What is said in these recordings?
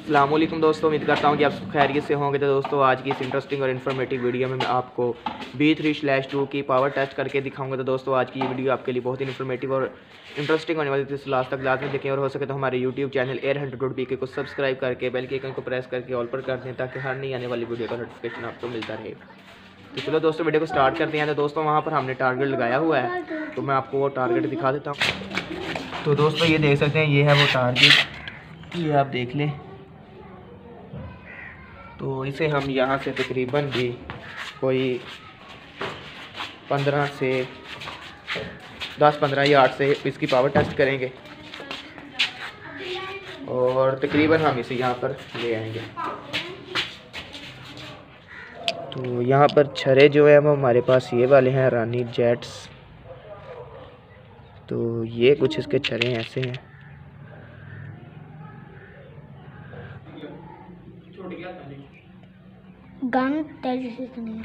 अस्सलाम वालेकुम दोस्तों, उम्मीद करता हूँ कि आप सब खैरियत से होंगे। तो दोस्तों आज की इस इंटरेस्टिंग और इन्फॉर्मेटिव वीडियो में मैं आपको B3/2 की पावर टेस्ट करके दिखाऊंगा। तो दोस्तों आज की ये वीडियो आपके लिए बहुत ही इन्फॉर्मेटिव और इंटरेस्टिंग होने वाली थी, तो लास्ट तक लाजमी देखें और हो सके तो हमारे यूट्यूब चैनल एयर100.bk को सब्सक्राइब करके बेल के आइकन को प्रेस करके ऑल पर कर दें ताकि हर नई आने वाली वीडियो का नोटिफिकेशन आपको मिलता रहे। तो चलो दोस्तों वीडियो को स्टार्ट करते हैं। तो दोस्तों वहाँ पर हमने टारगेट लगाया हुआ है, तो मैं आपको वो टारगेट दिखा देता हूँ। तो दोस्तों ये देख सकते हैं, ये है वो टारगेट, ये आप देख लें। तो इसे हम यहाँ से तकरीबन भी कोई 15 से 10-15 यार्ड से इसकी पावर टेस्ट करेंगे और तकरीबन हम इसे यहाँ पर ले आएंगे। तो यहाँ पर छरे जो है वो हमारे पास ये वाले हैं, रानी जेट्स। तो ये कुछ इसके छरे ऐसे हैं। गन तेजी से सुनिए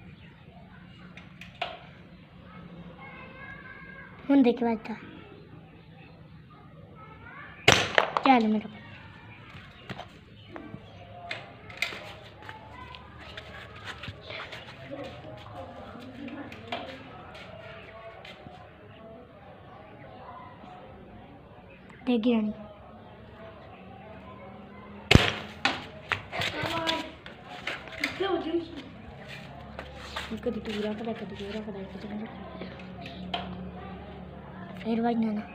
हम देख बैठा चल मेरे देखिए रानी कभी दूरा कदा फिर बजना ना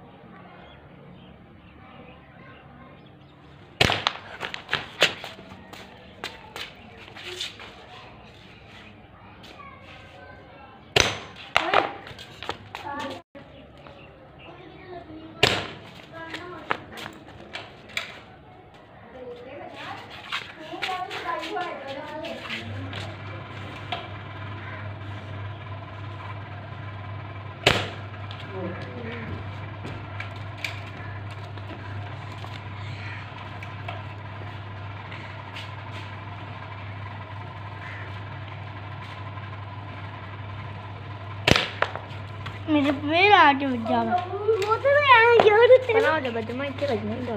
मेरे पेड़ आके बच जावा वो तो मैं यार तेरा हो बच मैं इतने बजने दो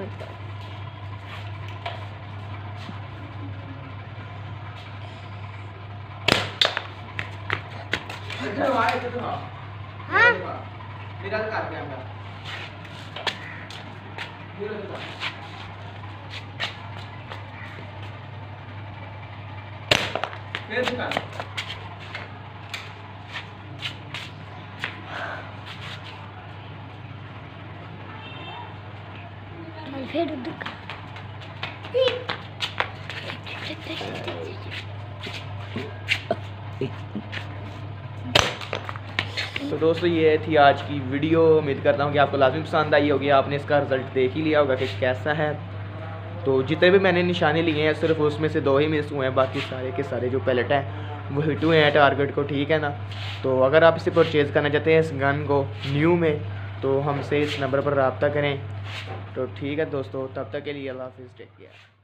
हां मेरा कर कैमरा फिर कर फिर तो दोस्तों ये थी आज की वीडियो। उम्मीद करता हूँ कि आपको लाजमी पसंद आई होगी। आपने इसका रिज़ल्ट देख ही लिया होगा कि कैसा है। तो जितने भी मैंने निशाने लिए हैं सिर्फ उसमें से 2 ही मिस हुए हैं, बाकी सारे के सारे जो पैलेट हैं वो हिट हुए हैं टारगेट को, ठीक है ना। तो अगर आप इसे परचेज़ करना चाहते हैं इस गन को न्यू में, तो हमसे इस नंबर पर रब्ता करें। तो ठीक है दोस्तों, तब तक के लिए अल्लाह हाफ़िज़, टेक केयर।